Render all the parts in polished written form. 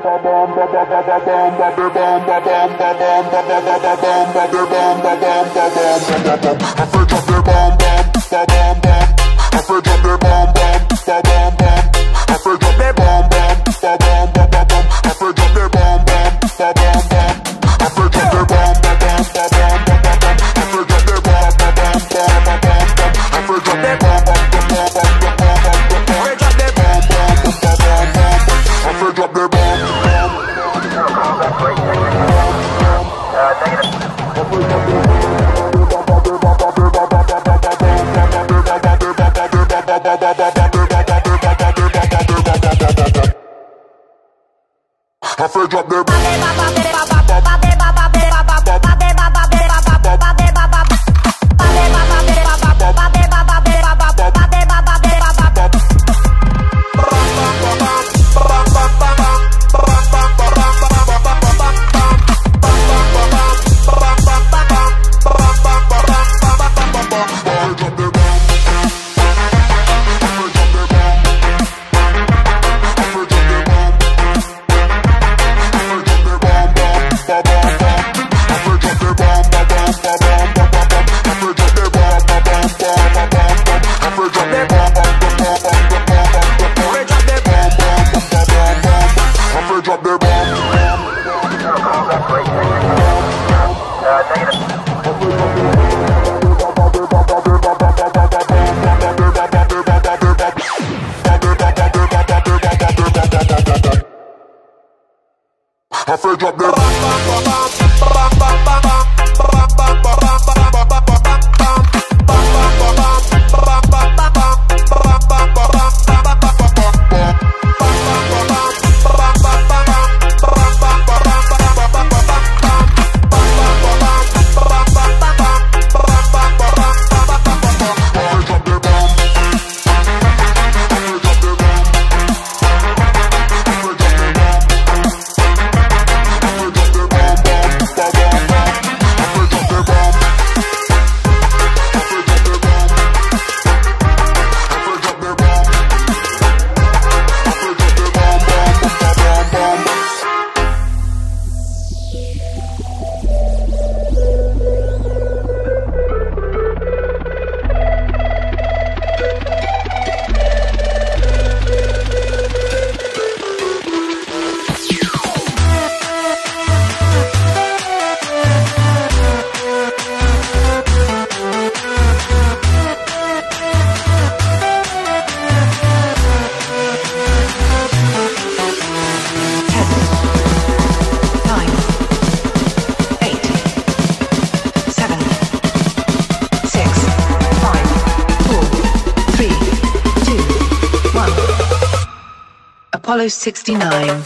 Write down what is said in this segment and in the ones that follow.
Apollo 69.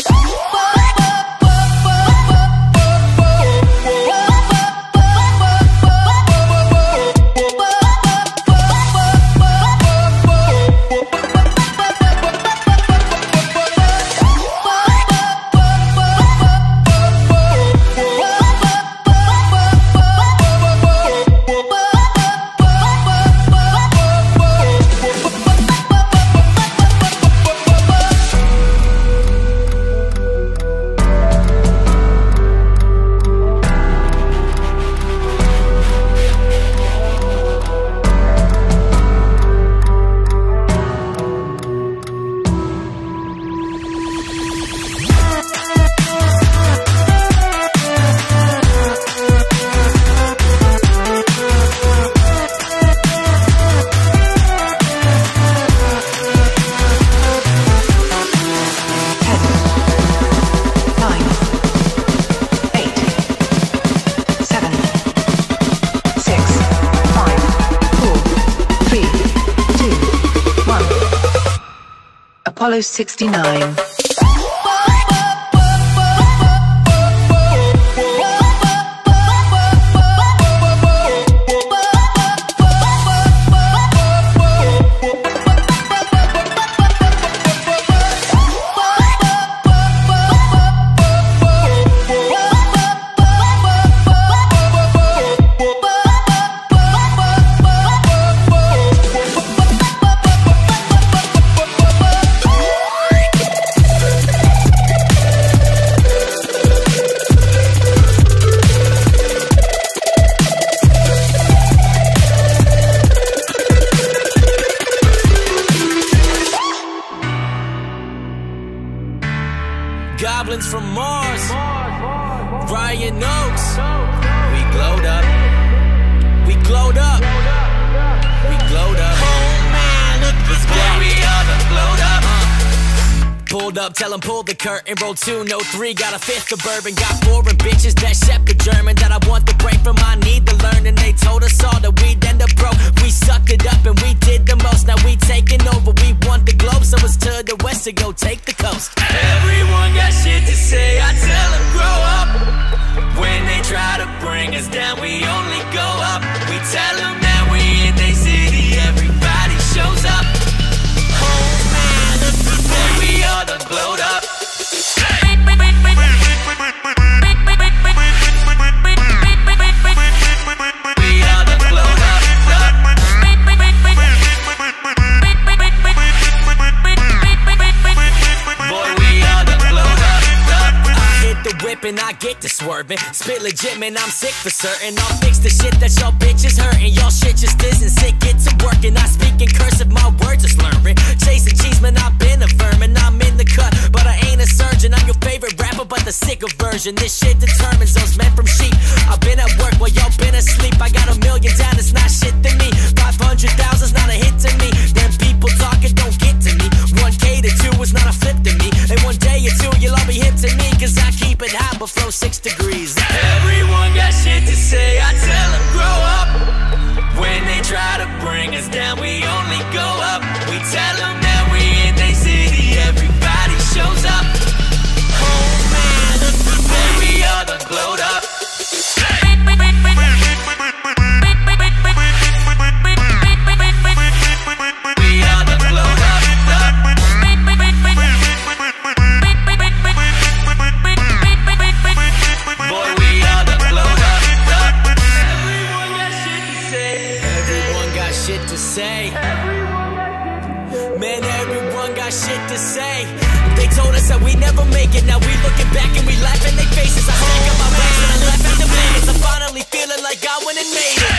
Apollo 69. hold up, tell 'em pull the curtain. Roll 2, no 3, got a fifth of bourbon. Got foreign bitches that shepherd German, that I want the break from, I need to learn. And they told us all that we'd end up broke. We sucked it up and we did the most. Now we taking over, we want the globe. So it's to the west to go take the coast. Everyone got shit to say, I tell them grow up. When they try to bring us down, we only go up. We tell them that we in their city, everybody shows up. Oh man, then we all done glowed up. We all done glowed up. Boy, we all done glowed up. I hit the whip and I get to swerving. Spit legit, man, I'm sick for certain. I'll fix the shit that y'all bitches hurting. Y'all shit just isn't sick, get to work. And I speak in cursive, my words are slurring. Chasing cheese, man, I've been a vermin. I'm in the cut, but I ain't a surgeon. I'm your favorite rapper, but the sicker version. This shit determines those men from sheep. I've been at work while y'all been asleep. I got $1 million down, it's not shit to me. 500,000's not a hit to me. Them people talking don't get to me. 1K to 2 is not a flip to me. And one day or two, you'll all be hip to me. Cause I keep it hot, but flow 6 degrees. Everyone got shit to say, I tell them grow up. When they try to bring us down, we only go up. We tell them that we in their city, everybody shows up. Oh man, then we all done glowed up. We all done glowed up. Boy, we all done glowed up. Everyone got shit to say. Everyone got shit to say. Man, everyone got shit to say. They told us that we never make it. Now we looking back and we laugh in their faces. I think of my rags and I left at the minutes. I'm finally feeling like I went and made it.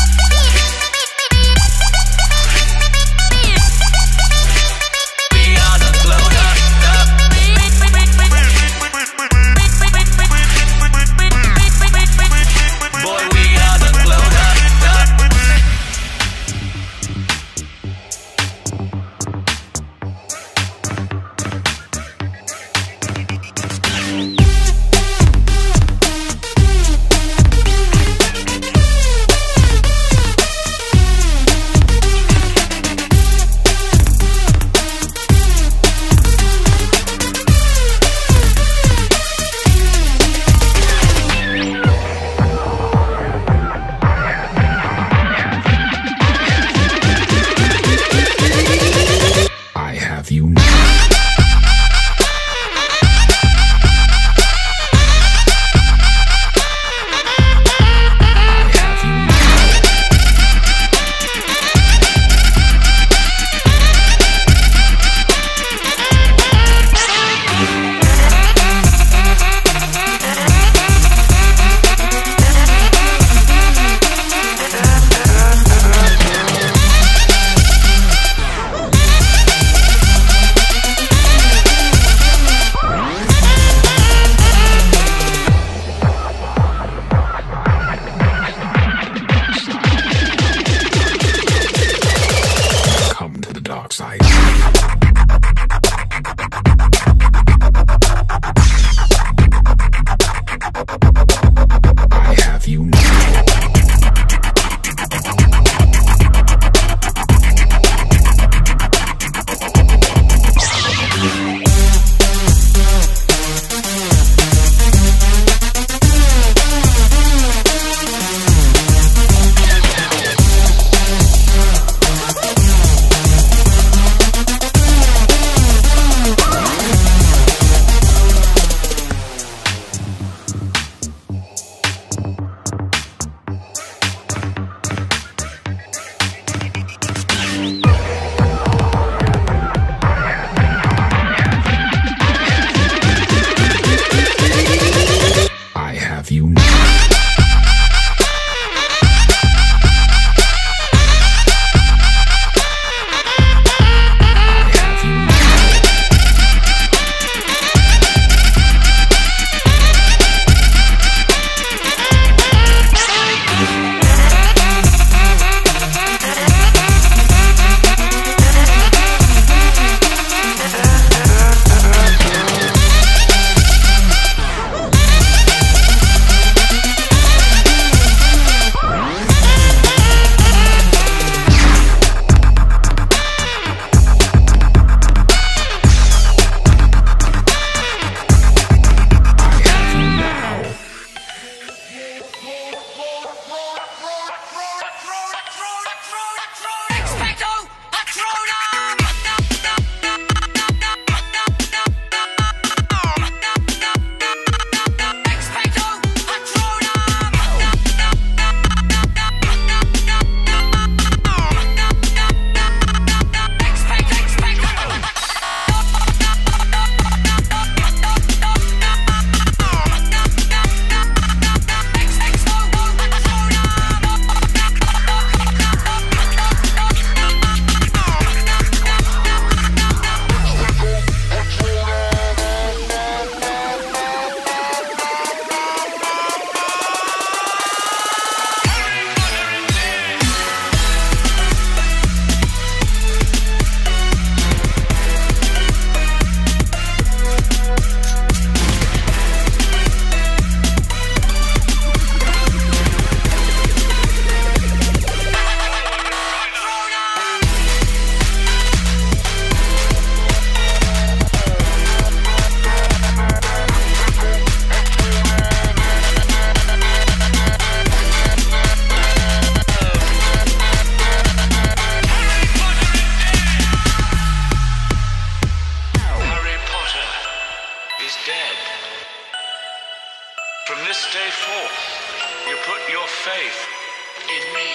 We all done glowed up. Boy, we all done glowed up. You put your faith in me.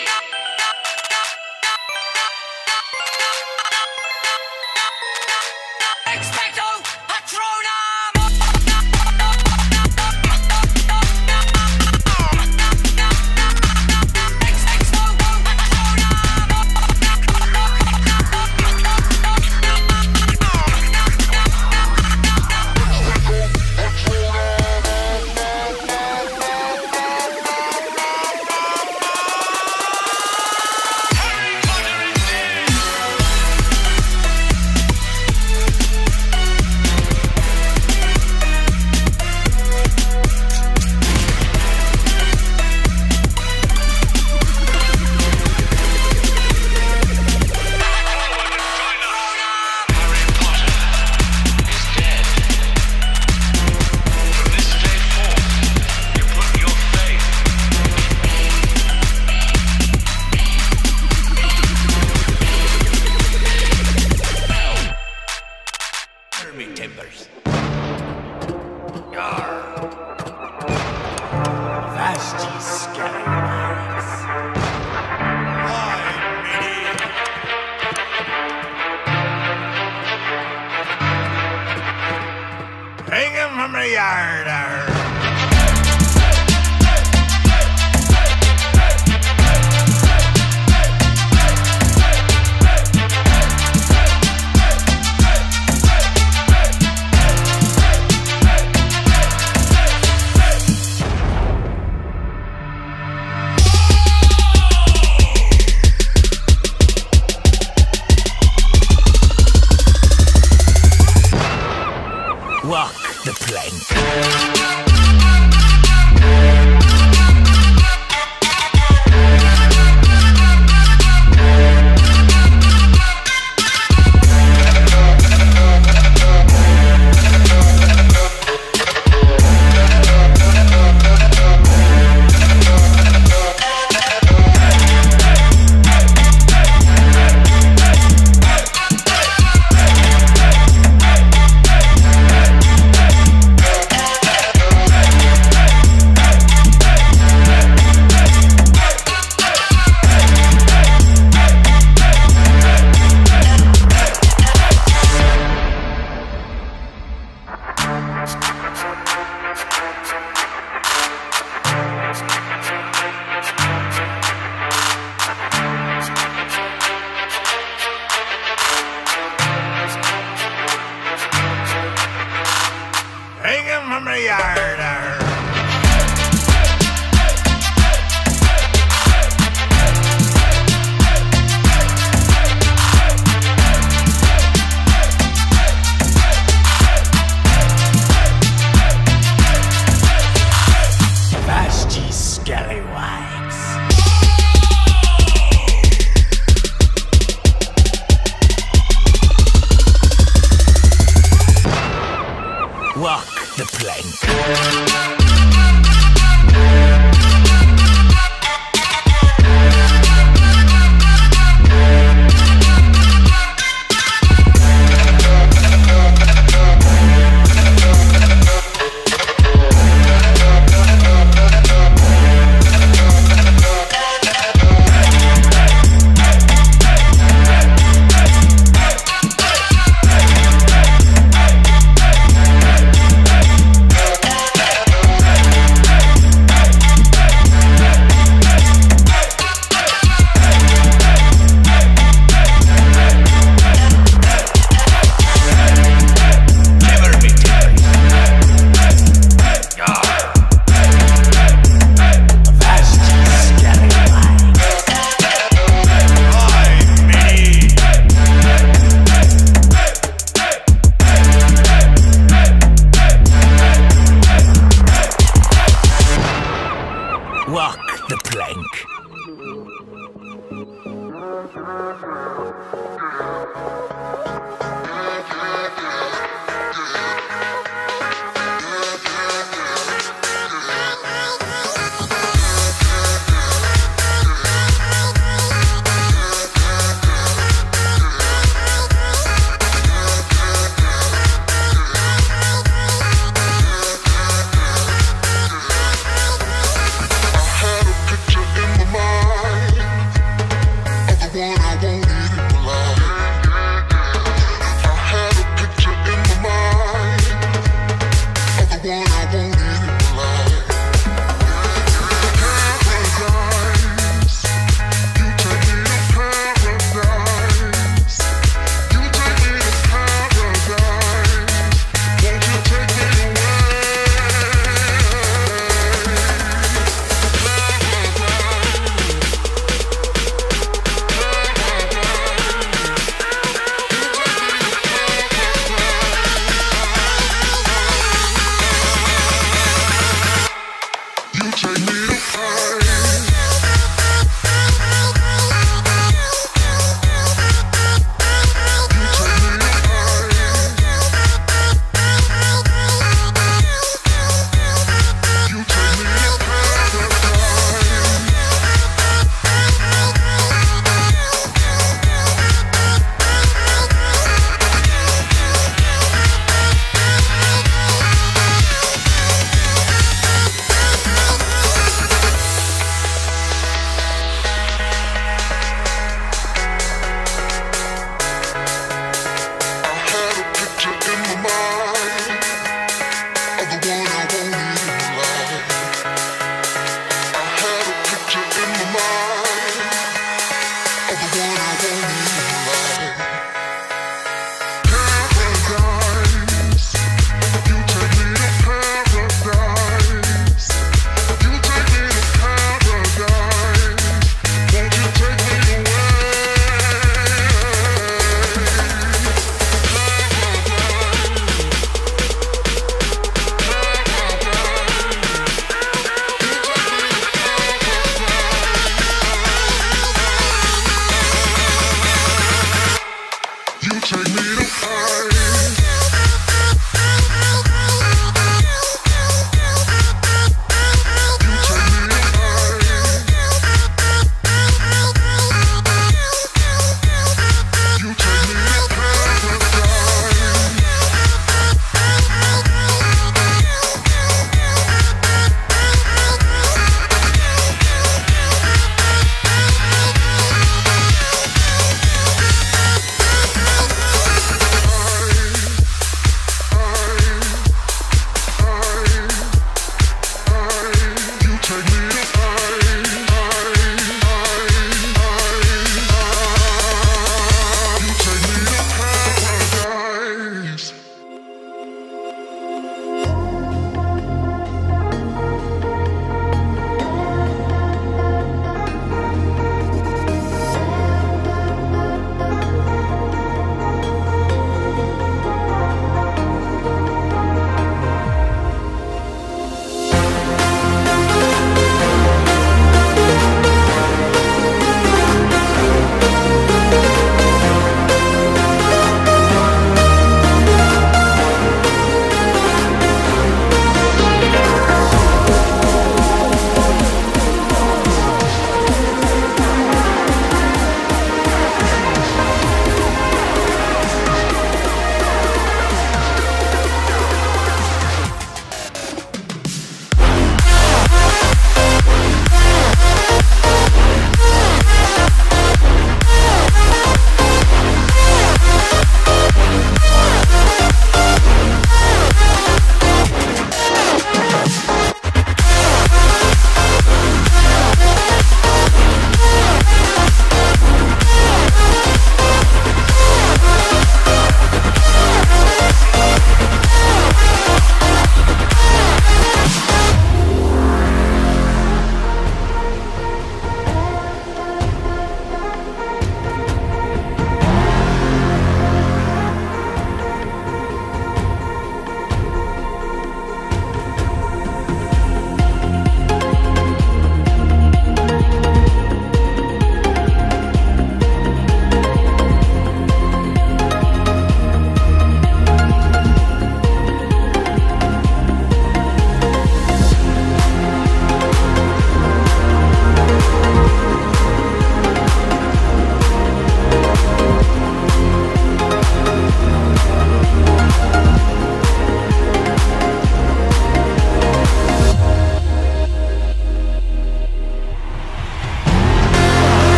Expecto Patronum! Expecto timbers. Yar. Vasty scallywags. Hi, Minnie. Hang him from the yard, Walk the plank. Hang him from the yard, Vasty scallywags. Walk the plank. Walk the plank. Hey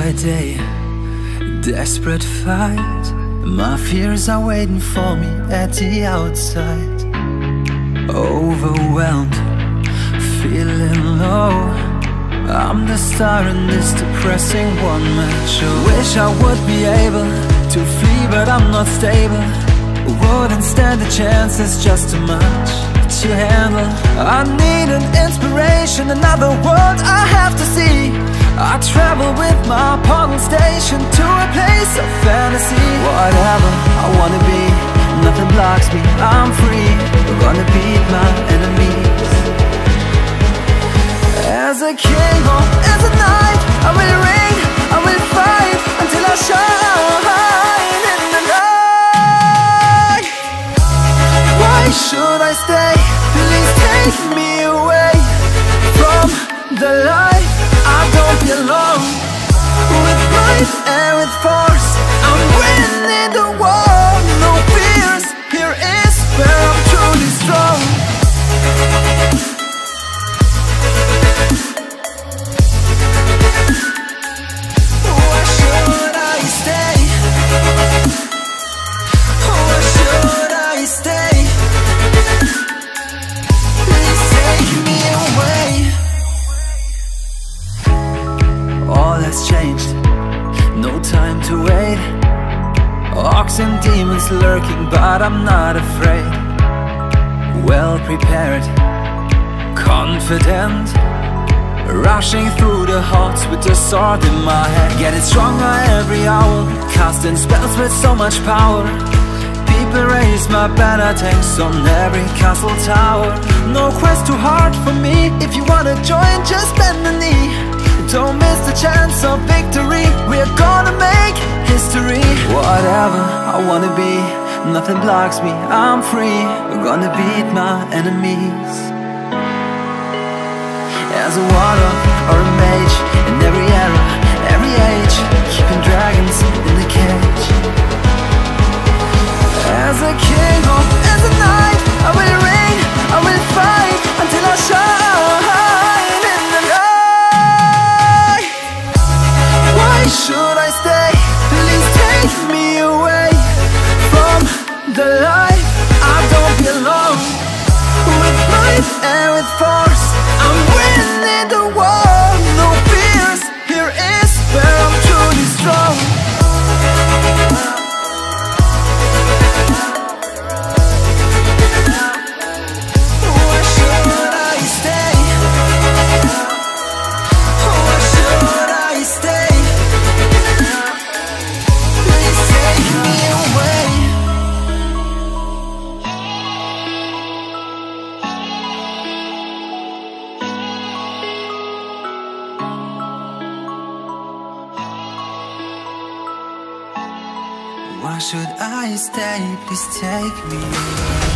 by day, desperate fight. My fears are waiting for me at the outside. Overwhelmed, feeling low. I'm the star in this depressing one-man show. Wish I would be able to flee, but I'm not stable. Wouldn't stand a chance, it's just too much to handle. I need an inspiration, another world I have to see. I travel with my portal station to a place of fantasy. Whatever I wanna be, nothing blocks me, I'm free. I'm gonna beat my enemies. As a king or as a knight, I will reign, I will fight until I shine in the night. Why should I stay? Please take me away from the light. I don't belong. With might and with force, I'm winning the war. No fears, here is where I'm truly strong. Why should I stay? Why should I stay? Please take me away. All has changed, no time to wait. Orcs and demons lurking, but I'm not afraid. Well prepared, confident, rushing through the halls with the sword in my hand. Getting stronger every hour, casting spells with so much power. People raise my banner, tanks on every castle tower. No quest too hard for me, if you wanna join, just bend the knee. Don't miss the chance of victory, we're gonna make history. Whatever I wanna be, nothing blocks me, I'm free. We're gonna beat my enemies. As a warlock or a mage, in every era, every age, keeping dragons in the cage. As a king or as a knight, I will reign, I will fight until I shine in the night. Why should I stay? Please take me away from the light. I don't belong. With might and with force, I'm winning the war. No fears, here is where I'm truly strong. Why should I stay? Why should I stay? Please take me away. Why should I stay? Please take me away.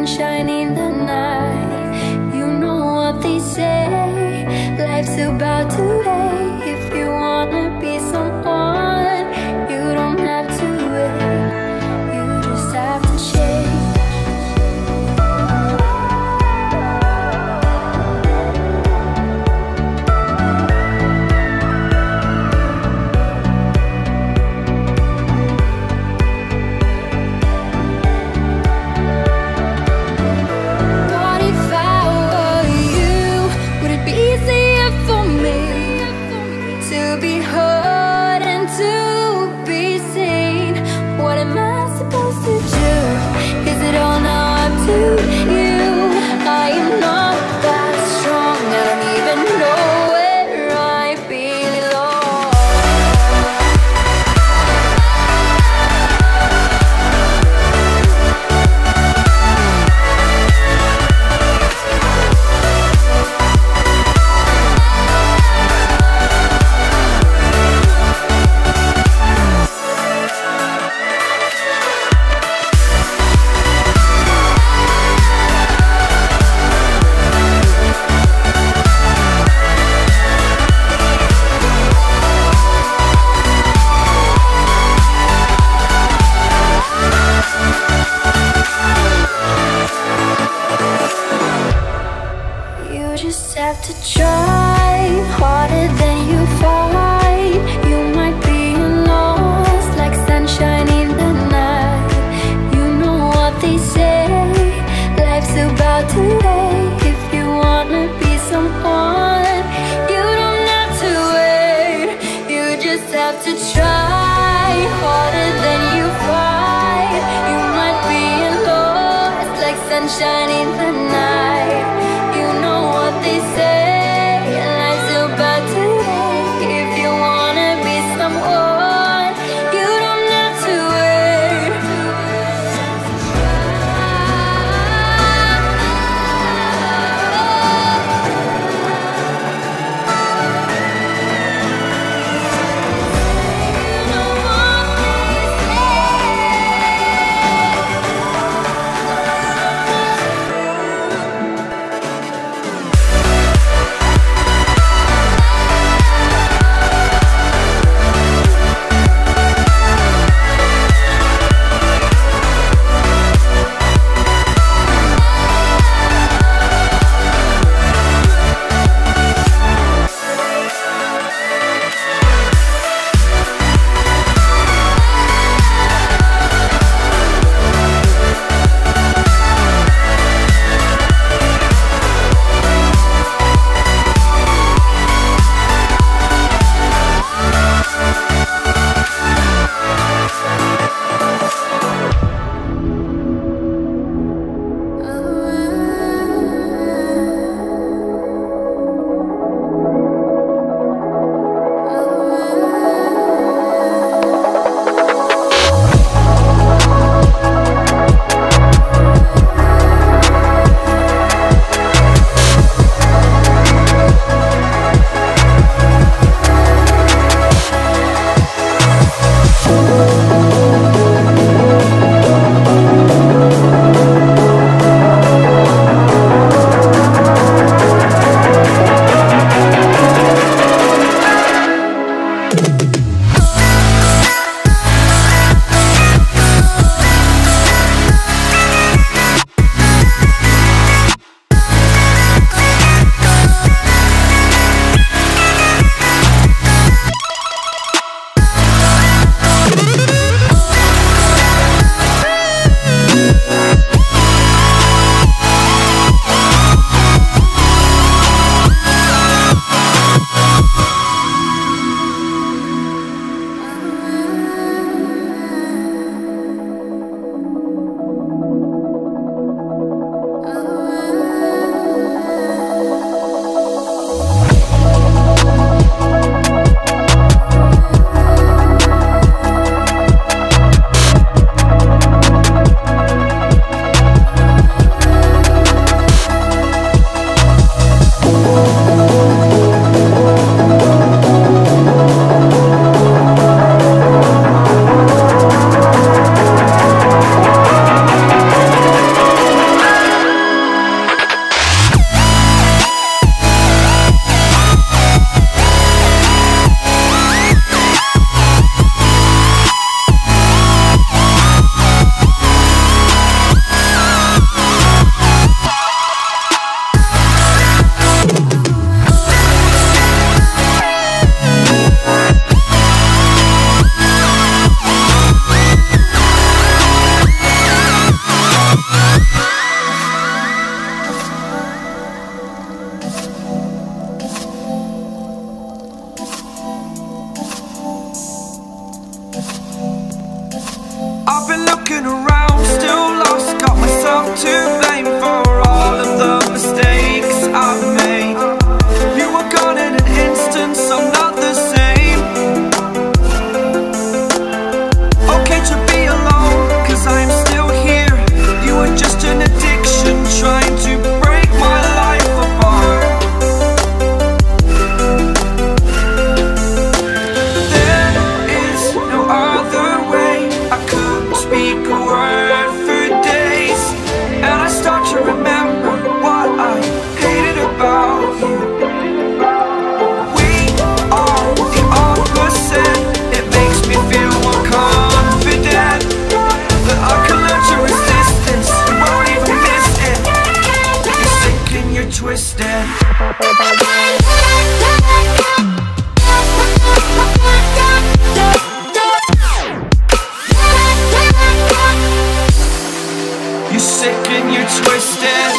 sunshine in the night. You know what they say, life's about today. If you wanna be someone, you don't have to wait, you just have to change. Sunshine in the night. You know what they say, life's about today. If you wanna be someone, you don't have to wait. You know what they say. I've been looking around, still lost, got myself to blame for all of the mistakes I've made. You were gone in an instant, so not the same. Okay to be alone, cause I'm still here. You were just an addiction, trying to break my life apart. There is no other way, I couldn't speak a word for days. And I start to remember what I hated about you. We are the opposite, it makes me feel more confident that I can learn to resistance, you won't even miss it. You're sick and you're twisted. You're sick and you're twisted.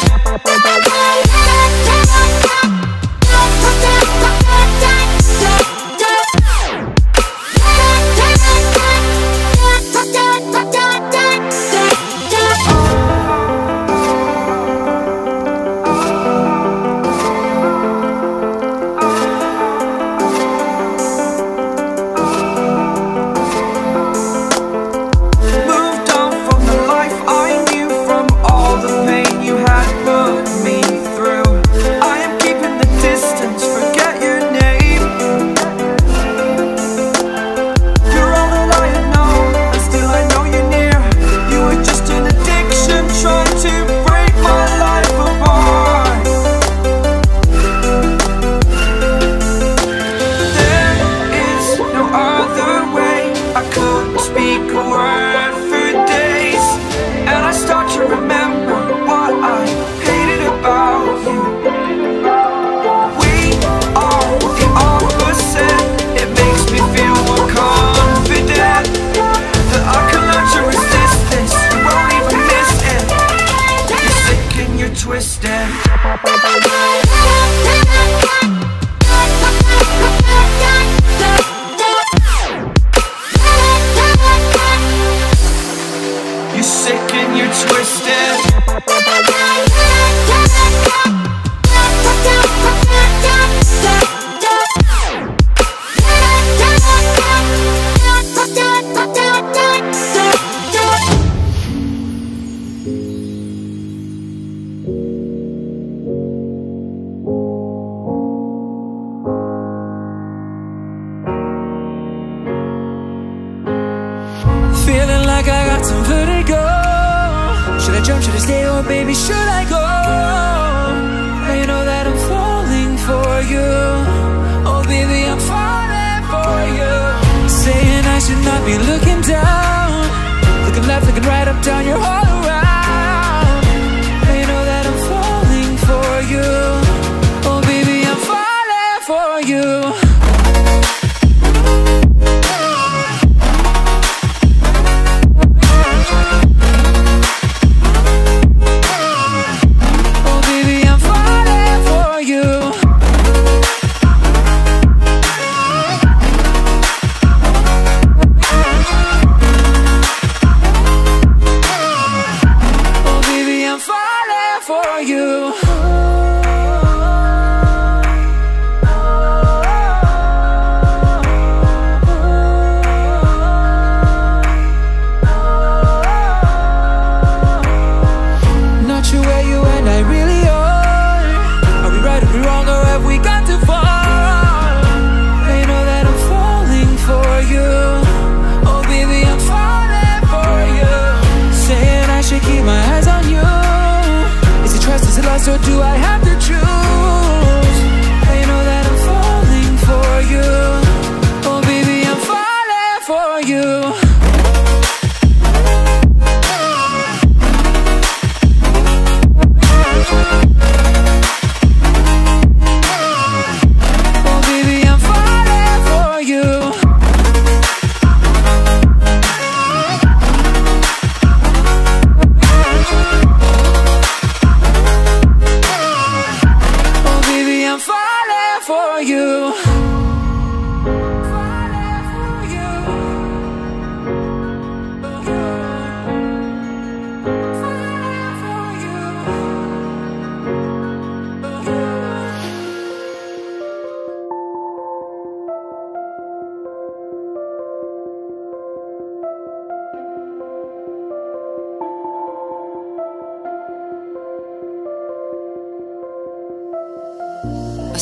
Moved on from the life I knew, from all the pain you had put me through. I am keeping the distance, forget your name. You're all that I had known, and still I know you're near. You were just an addiction, trying to break my life apart. There is no other way, I couldn't speak a word for days. And I start to remember what I hated about you. We are the opposite, it makes me feel more confident that I can learn to resist this, you won't even miss it. You're sick and you're twisted. You're sick and you're twisted. Feeling like I got some vertigo. Should I jump, should I stay, or baby, should I go? Now you know that I'm falling for you. Oh baby, I'm falling for you. Saying I should not be looking down, looking left, looking right, up, down, you're all around. Now you know that I'm falling for you. Oh baby, I'm falling for you.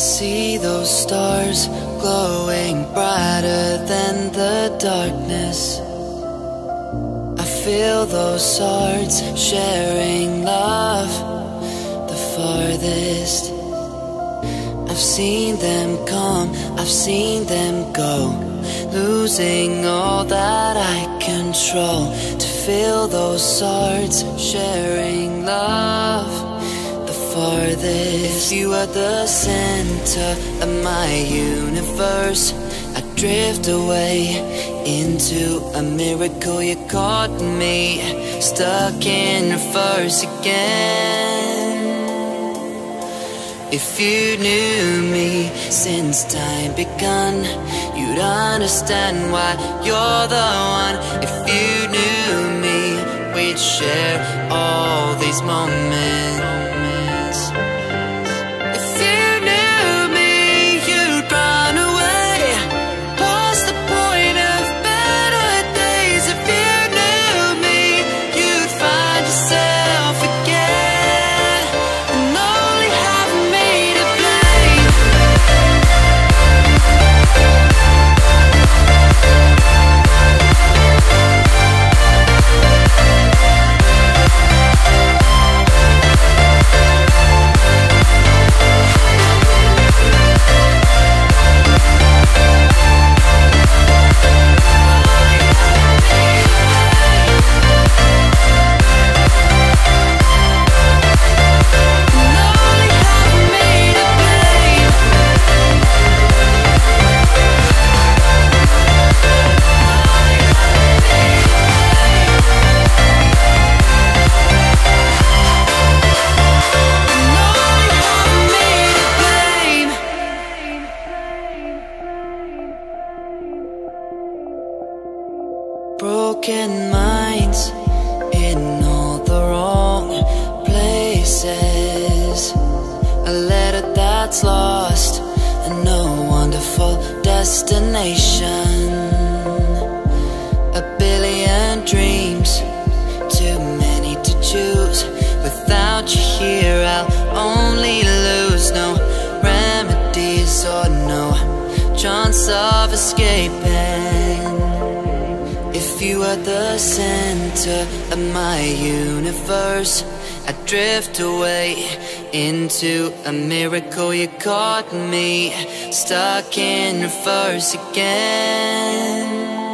see those stars glowing brighter than the darkness. I feel those hearts sharing love the farthest. I've seen them come, I've seen them go, losing all that I control. To feel those hearts sharing love the farthest. If you are the center of my universe, I drift away into a miracle. You caught me stuck in reverse again. If you knew me since time begun, you'd understand why you're the one. If you knew me, we'd share all these moments. If you knew me, you'd run away past the point of better days. If you knew me, you'd find yourself again and only have me to blame. Broken minds in all the wrong places. A letter that's lost and no wonderful destination. A billion dreams, too many to choose. Without you here I'll only lose. No remedies or no chance of escaping. If you are the center of my universe, I drift away into a miracle. You caught me stuck in reverse again.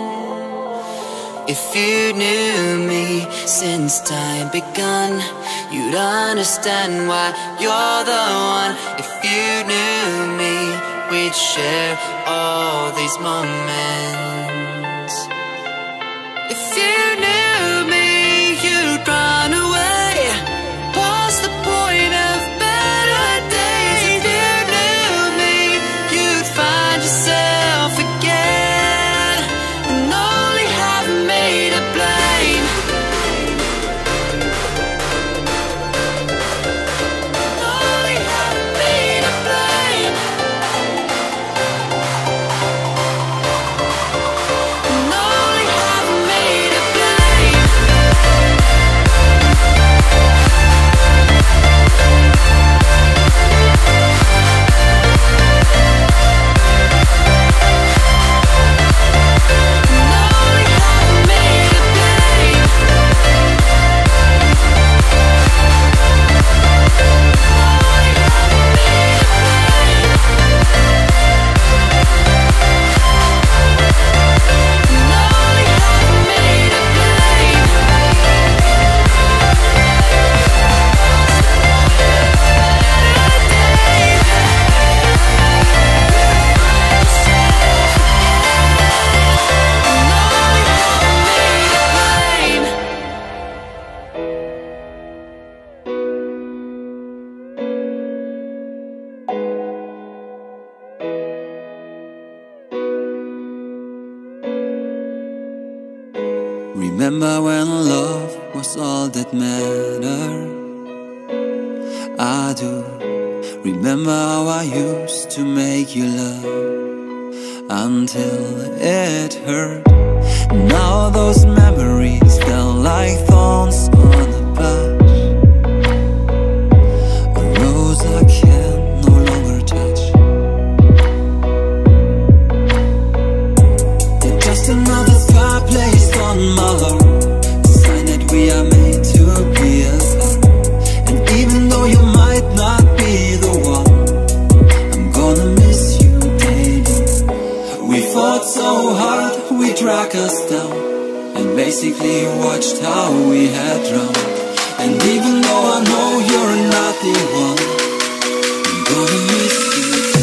If you knew me since time begun, you'd understand why you're the one. If you knew me, we'd share all these moments. If you knew me, you'd run away past the point of better days. If you knew me, you'd find yourself again and only have me to blame. Only have me to blame. Only have me to blame. Only have me to blame. Only have me to blame. Only have me to blame. Remember when love was all that mattered? I do. Remember how I used to make you love until it hurt. Now those memories feel like thorns on a bush, a rose I can no longer touch. us down and basically watched how we had drowned. And even though I know you're not the one, I'm gonna miss you.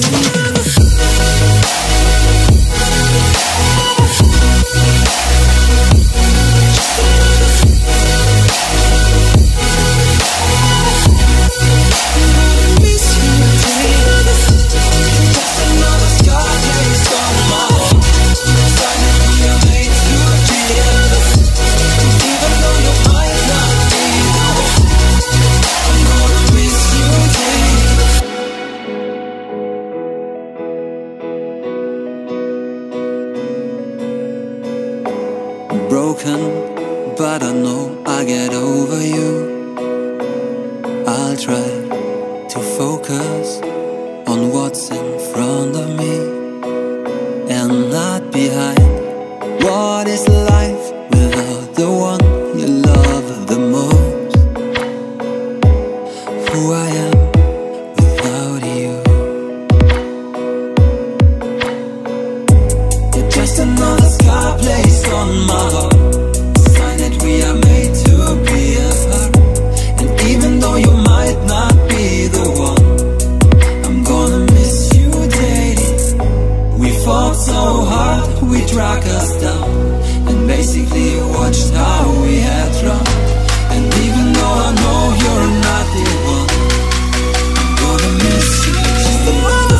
Broken, but I know I'll get over you. I'll try to focus on what's in front of me and not behind. What is life without the one you love the most? Who I am without you. You're just another scar placed on my heart. Sign that we are made to be apart. And even though you might not be the one, I'm gonna miss you daily. We fought so hard, we drag us down and basically watched how we had drowned. And even though I know you're not the one, I'm gonna miss you. Just another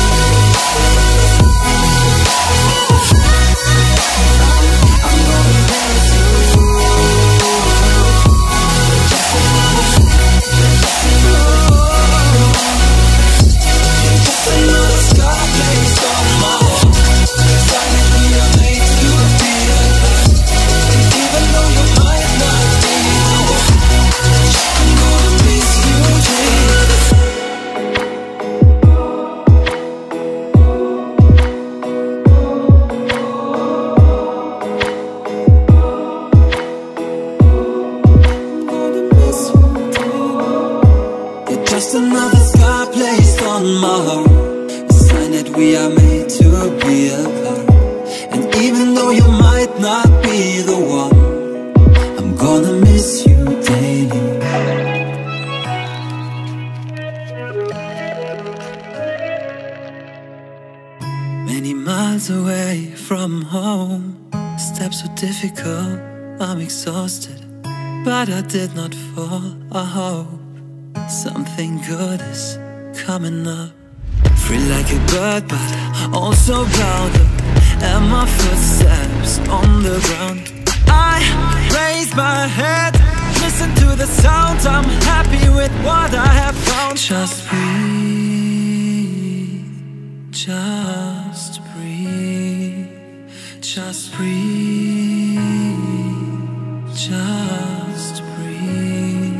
just another scar placed on my heart. A sign that we are made to be apart. And even though you might not be the one, I'm gonna miss you daily. Many miles away from home, steps were difficult, I'm exhausted, but I did not fall. I hope something good is coming up. Free like a bird, but also bound up, and my footsteps on the ground. I raise my head, listen to the sound. I'm happy with what I have found. Just breathe, just breathe, just breathe, just breathe.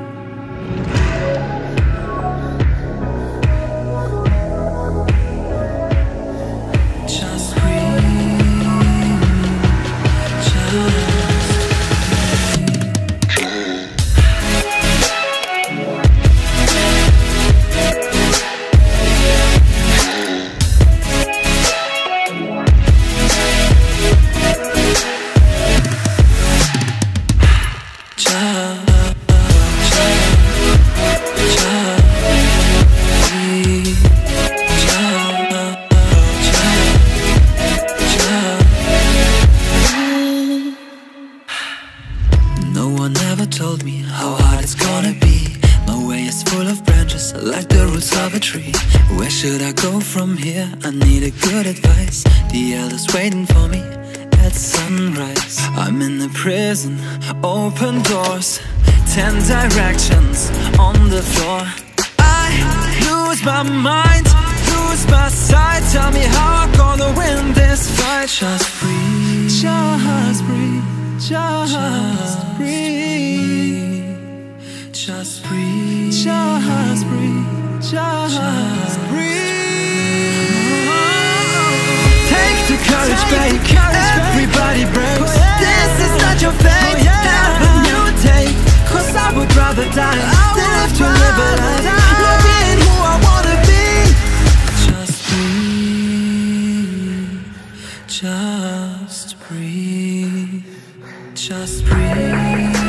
Told me how hard it's gonna be. My way is full of branches, like the roots of a tree. Where should I go from here? I need a good advice. The elders waiting for me at sunrise. I'm in the prison, open doors, 10 directions on the floor. I lose my mind, lose my sight. Tell me how I'm gonna win this fight. Just breathe, just breathe, just breathe, just breathe, just breathe, just breathe. Take the courage, babe. Everybody breaks. This is not your fate. Never you take. 'Cause I would rather die than live to live a life. Not being who I wanna be. Just breathe, just Just breathe, just breathe.